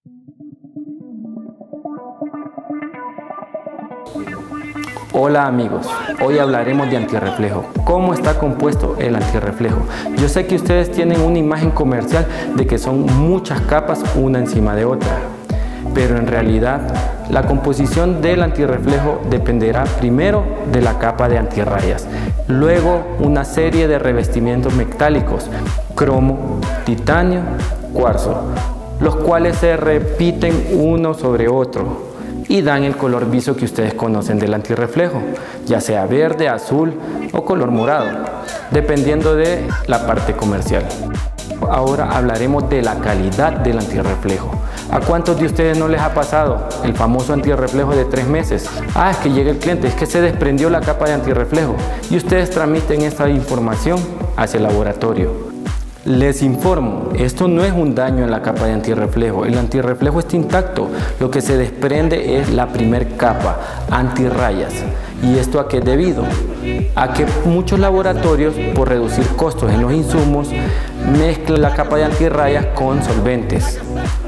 Hola amigos, hoy hablaremos de antirreflejo. ¿Cómo está compuesto el antirreflejo? Yo sé que ustedes tienen una imagen comercial de que son muchas capas una encima de otra, pero en realidad la composición del antirreflejo dependerá primero de la capa de antirrayas, luego una serie de revestimientos metálicos, cromo, titanio, cuarzo, los cuales se repiten uno sobre otro y dan el color viso que ustedes conocen del antirreflejo, ya sea verde, azul o color morado, dependiendo de la parte comercial. Ahora hablaremos de la calidad del antirreflejo. ¿A cuántos de ustedes no les ha pasado el famoso antirreflejo de 3 meses? Es que llega el cliente, es que se desprendió la capa de antirreflejo y ustedes tramiten esta información hacia el laboratorio. Les informo, esto no es un daño en la capa de antirreflejo, el antirreflejo está intacto, lo que se desprende es la primer capa, antirrayas. ¿Y esto a qué es debido? A que muchos laboratorios, por reducir costos en los insumos, mezclan la capa de antirrayas con solventes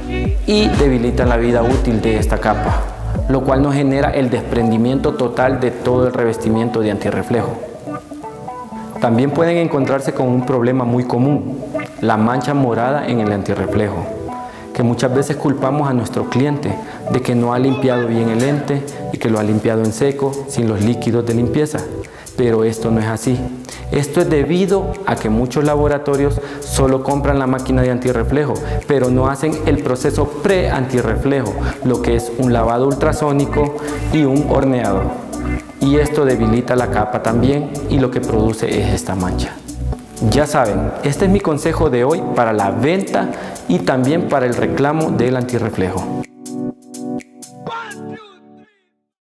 y debilitan la vida útil de esta capa, lo cual nos genera el desprendimiento total de todo el revestimiento de antirreflejo. También pueden encontrarse con un problema muy común, la mancha morada en el antirreflejo, que muchas veces culpamos a nuestro cliente de que no ha limpiado bien el lente y que lo ha limpiado en seco sin los líquidos de limpieza, pero esto no es así. Esto es debido a que muchos laboratorios solo compran la máquina de antirreflejo, pero no hacen el proceso pre-antirreflejo, lo que es un lavado ultrasónico y un horneado. Y esto debilita la capa también y lo que produce es esta mancha. Ya saben, este es mi consejo de hoy para la venta y también para el reclamo del antirreflejo.